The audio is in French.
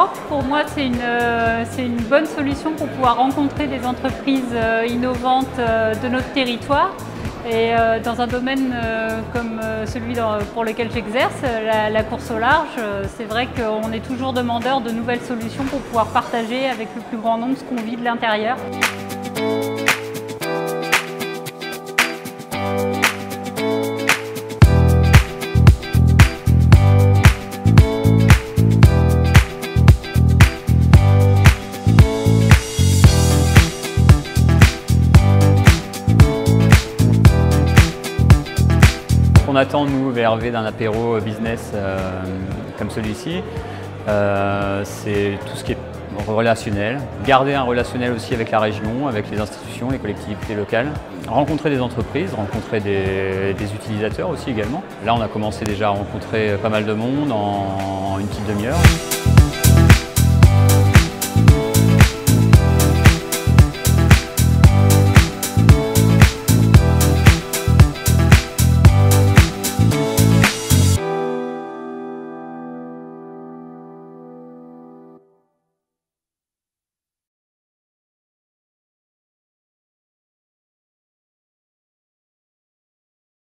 Cowork, pour moi, c'est une bonne solution pour pouvoir rencontrer des entreprises innovantes de notre territoire. Et dans un domaine comme celui pour lequel j'exerce, la course au large, c'est vrai qu'on est toujours demandeur de nouvelles solutions pour pouvoir partager avec le plus grand nombre ce qu'on vit de l'intérieur. On attend, nous, VRV, d'un apéro business comme celui-ci, c'est tout ce qui est relationnel, garder un relationnel aussi avec la région, avec les institutions, les collectivités locales, rencontrer des entreprises, rencontrer des utilisateurs aussi également. Là, on a commencé déjà à rencontrer pas mal de monde en une petite demi-heure.